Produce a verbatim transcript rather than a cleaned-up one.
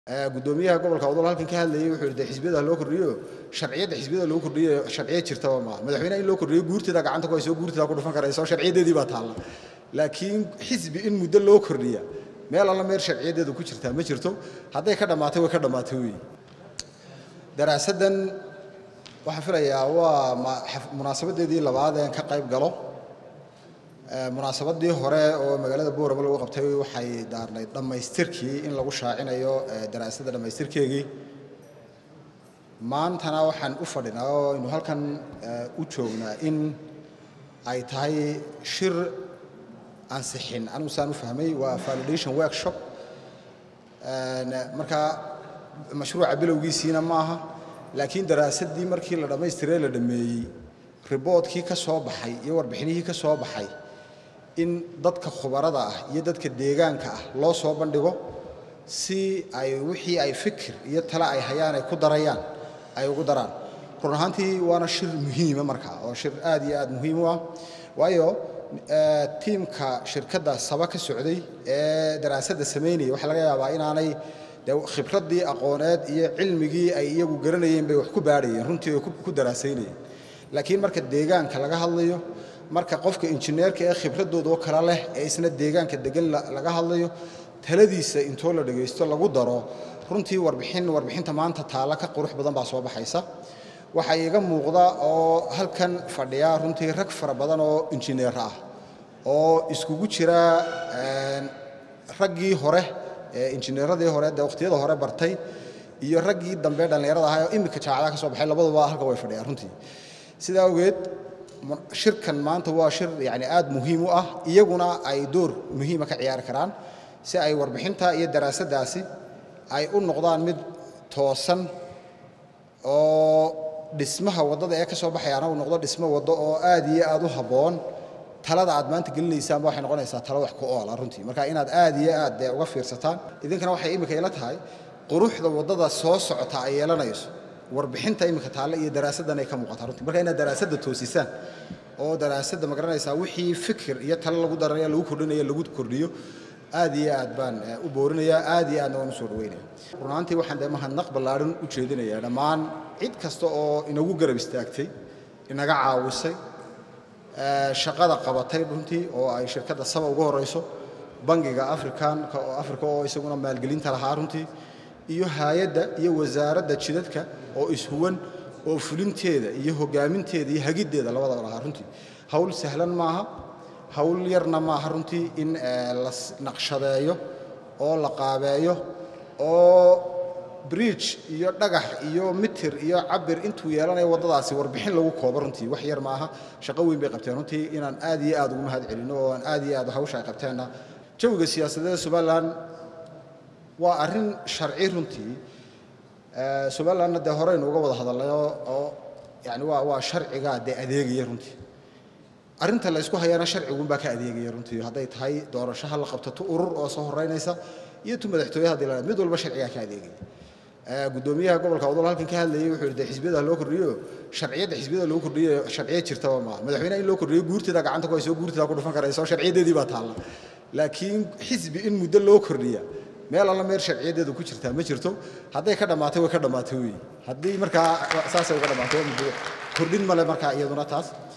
gudoomiyaha gobolka wadada halkan ka hadlayay wuxuu yiri xisbiyada loo kordhiyo sharciyada xisbiyada loo kordhiyo sharciye jirta ma madaxweynaha in loo kordhiyo guurtida gacanta ku hayso guurtida ku dhufan karayso sharciyadeedii baa taala laakiin xisbi in muddo loo kordhiyo meel alla meel sharciyadeedu ku jirta ma jirto haday ka dhamaatay way ka dhamaatay weey daraasadan waxa filayaa waa munaasabadeedii labaad ee ka qayb galo munaasabadii hore oo magaalada Boorama lagu qabtay waxay daarnay dhameystirkii in lagu shaacinayo daraasada dhameystirkeegii maantana waxaan u fadhinaa oo inuu halkan u joognaa in ay tahay shir ansixin anu saan u fahmay waa validation workshop marka mashruuca bilowgiisina maaha laakiin daraasadii markii la dhameystiray la dhameeyay reportkii ka soo baxay iyo warbixinihii ka soo baxay in dadka khubarada ah iyo dadka deegaanka ah loo soo bandhigo si ay wixii ay fikir iyo tala ay hayaan ay ku darayaan ay ugu daraan run ahaantii waana shir muhiim ah markaa oo shir aad iyo aad muhiim u ah waayo teamka shirkadda saba ka socday ee daraasada sameynay waxa laga yaabaa inaanay khibradii aqooneed iyo cilmigii ay iyagu garanayeen bay wax ku baarayeen runtii ku daraasaynayeen laakiin marka deegaanka laga hadlayo marka qofka injineerka ee khibradooda kala leh ee isna deegaanka degan laga hadlayo taladiisa intoo la dhageysto lagu daro runtii warbixin warbixinta maanta taala ka qurux badan baa soo baxaysa waxa iga muuqda oo halkan fadhiya runtii rag fara badan oo injineer ah oo iskugu jira raggii hore ee injineeradii hore ee waqtiyada hore bartay iyo raggii dambe dhalinyarada ah oo imika jaacada ka soo baxay labaduba halka way fadhiyaan runtii sida ogeed shirkan maanta waa shir yaani aad muhiim u ah iyaguna ay door muhiim ah ka ciyaar karaan si ay warbixinta iyo daraasadaasi ay u noqdaan mid toosan oo dhismaha wadada ee ka soo baxayana uu noqdo dhismo wado oo aad iyo aad u haboon talada aad maanta gelinaysaa waxay noqonaysaa talo wax ku ool ah runtii marka inaad aad iyo aad uga fiirsataan idinkana waxay imika ila tahay quruxda wadada soo socota ay yeelanayso warbixinta imika taala iyo daraasadan ay ka muuqataa runtii marka inaad daraasada toosisaan oo daraasada ma garanaysaa wixii fikir iyo talo lagu darayo lagu kordhinayo lagu kordhiyo aad iyo aad baan u boorinayaa aad iyo aad waan u soo dhaweynaa runaantii waxaan deemahan naqbalaarin u jeedinayaa dhamaan cid kasta oo inagu garab istaagtay inaga caawisay shaqada qabatay runtii oo ay shirkadda saba ugu horeyso bangiga African oo Afrika oo isaguna maalgelinta lahaa runtii iyo hay'adda iyo wasaaradda jidadka oo ishuwan oo fulinteeda iyo hogaaminteeda iyo hagideeda labadaba lahaa runtii hawl sahlan maaha hawl yarna maaha runtii in la naqshadeeyo oo la qaabeeyo oo bridge iyo dhagax iyo mitir iyo cabir intuu yeelanayo wadadaasi warbixin lagu koobo runtii wax yar maaha shaqo weyn bay qabteen runtii inaan aad iyo aad ugu mahad celino oo aan aad iyo aad hawsha ay qabteena jawiga siyaasadeed Soomaaliland waa arin sharci runtii ee Soomaaliland de hore inuu uga wada hadalayo oo yaani waa waa sharciga de adeegaya runtii arinta la isku hayana sharcigu baa ka adeegaya runtii haday tahay doorashaha la qabto urur oo soo horeynaysa iyo tu madaxtooyaha dilaa mid walba sharciga ka adeegaya ee gudoomiyaha gobolka wadada halkan ka hadlayay wuxuu yiri xisbiyada loo kordhiyo sharciyada xisbiyada loo kordhiyo sharciye jirta ma madaxweynaha in loo kordhiyo guurtida gacanta ku hayso guurtida ku dhufan karayso sharciyadeedii baa taala laakiin xisbi in muddo loo kordhiyo meel alla meel sharciyadeedu ku jirta ma jirto haday ka dhamaatay way ka dhamaatay weey hadii marka saasay uga dhamaatay muddo kordhin male marka iyaduna taas